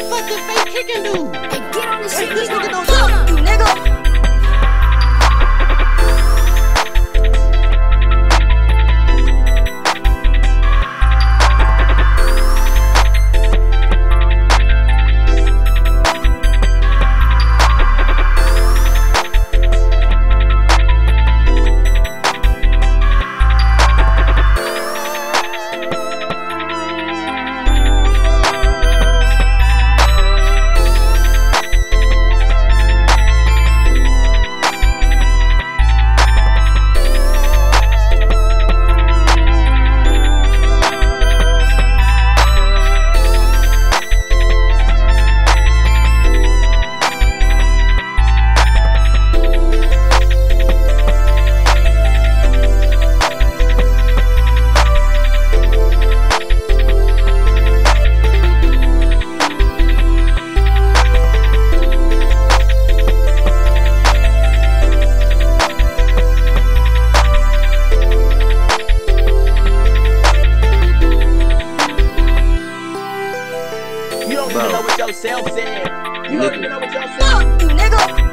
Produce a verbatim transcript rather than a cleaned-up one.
fuck this fake kicking dude? Hey, get on this shit, This nigga. nigga don't talk, you nigga. You don't even know what yourself said. You don't even know what yourself said. Fuck you, nigga.